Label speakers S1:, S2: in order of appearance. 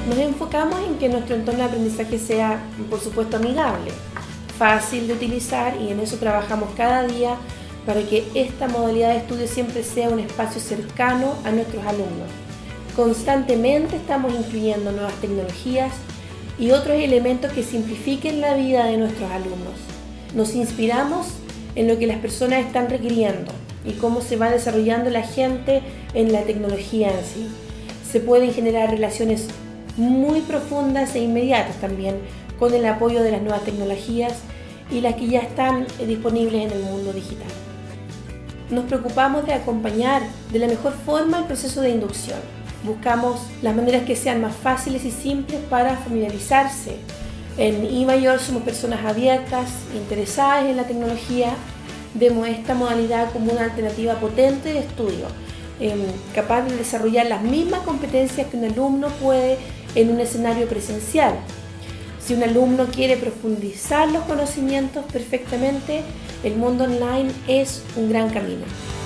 S1: Nos enfocamos en que nuestro entorno de aprendizaje sea, por supuesto, amigable, fácil de utilizar, y en eso trabajamos cada día para que esta modalidad de estudio siempre sea un espacio cercano a nuestros alumnos. Constantemente estamos incluyendo nuevas tecnologías y otros elementos que simplifiquen la vida de nuestros alumnos. Nos inspiramos en lo que las personas están requiriendo y cómo se va desarrollando la gente en la tecnología en sí. Se pueden generar relaciones muy profundas e inmediatas también con el apoyo de las nuevas tecnologías y las que ya están disponibles en el mundo digital. Nos preocupamos de acompañar de la mejor forma el proceso de inducción. Buscamos las maneras que sean más fáciles y simples para familiarizarse. En eMayor somos personas abiertas, interesadas en la tecnología. Vemos esta modalidad como una alternativa potente de estudio, capaz de desarrollar las mismas competencias que un alumno puede en un escenario presencial. Si un alumno quiere profundizar los conocimientos perfectamente, el mundo online es un gran camino.